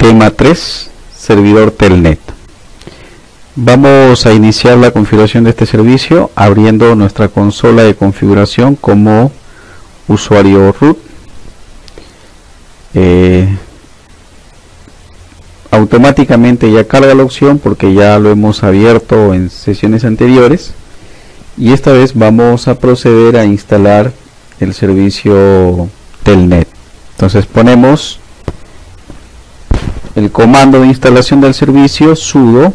Tema 3, servidor Telnet. Vamos a iniciar la configuración de este servicio abriendo nuestra consola de configuración como usuario root. Automáticamente ya carga la opción porque ya lo hemos abierto en sesiones anteriores, y esta vez vamos a proceder a instalar el servicio Telnet. Entonces ponemos el comando de instalación del servicio sudo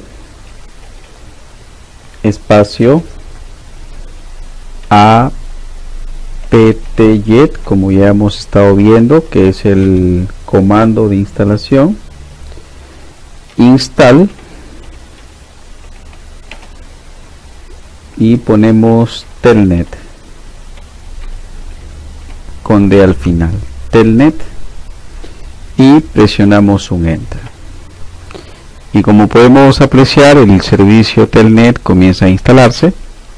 espacio apt-get, como ya hemos estado viendo, que es el comando de instalación, install, y ponemos telnet con D al final, telnet, y presionamos un enter. Y como podemos apreciar, el servicio Telnet comienza a instalarse.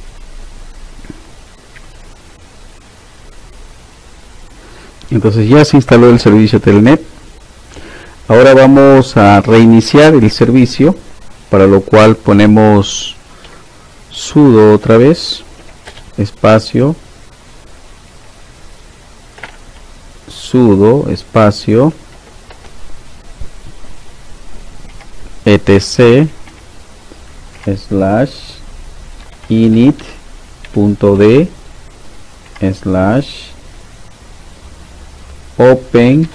Entonces ya se instaló el servicio Telnet. Ahora vamos a reiniciar el servicio, para lo cual ponemos sudo otra vez, espacio, sudo, espacio, etc / init.d / open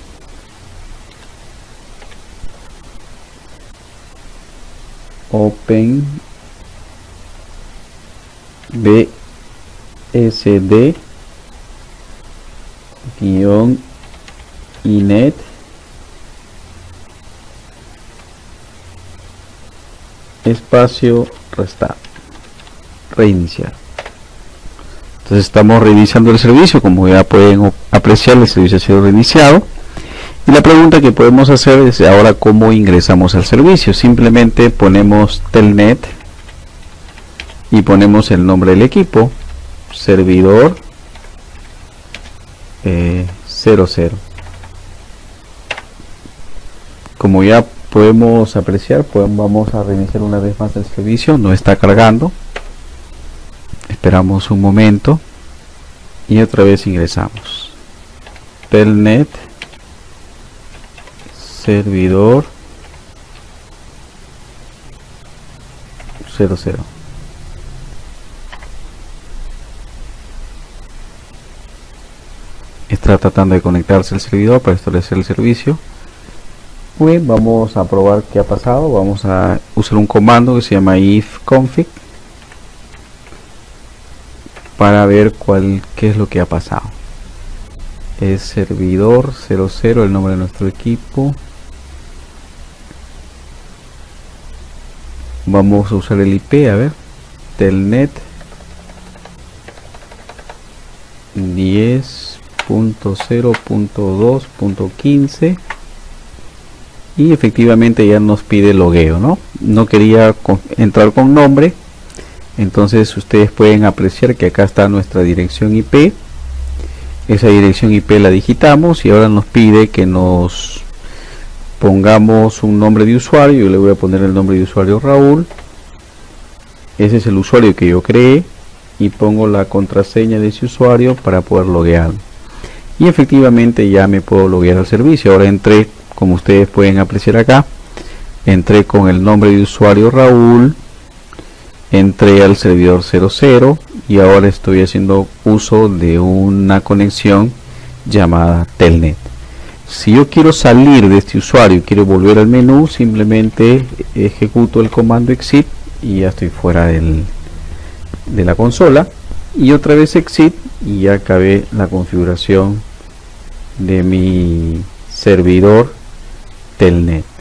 bsd -inet espacio restart, reiniciar. Entonces estamos reiniciando el servicio. Como ya pueden apreciar, el servicio ha sido reiniciado, y la pregunta que podemos hacer es ahora cómo ingresamos al servicio. Simplemente ponemos telnet y ponemos el nombre del equipo, servidor 00. Como ya podemos apreciar, pues vamos a reiniciar una vez más el servicio. No está cargando, esperamos un momento y otra vez ingresamos telnet servidor 00. Está tratando de conectarse el servidor para establecer el servicio. Muy bien, vamos a probar qué ha pasado. Vamos a usar un comando que se llama ifconfig para ver qué es lo que ha pasado. Es servidor 00 el nombre de nuestro equipo. Vamos a usar el IP, a ver, telnet 10.0.2.15, y efectivamente ya nos pide logueo, no quería entrar con nombre. Entonces ustedes pueden apreciar que acá está nuestra dirección IP. Esa dirección IP la digitamos y ahora nos pide que nos pongamos un nombre de usuario. Yo le voy a poner el nombre de usuario Raúl. Ese es el usuario que yo creé, y pongo la contraseña de ese usuario para poder loguear. Y efectivamente ya me puedo loguear al servicio. Ahora entré, como ustedes pueden apreciar acá, entré con el nombre de usuario Raúl, entré al servidor 00 y ahora estoy haciendo uso de una conexión llamada Telnet. Si yo quiero salir de este usuario y quiero volver al menú, simplemente ejecuto el comando exit y ya estoy fuera de la consola, y otra vez exit y ya acabé la configuración de mi servidor Telnet.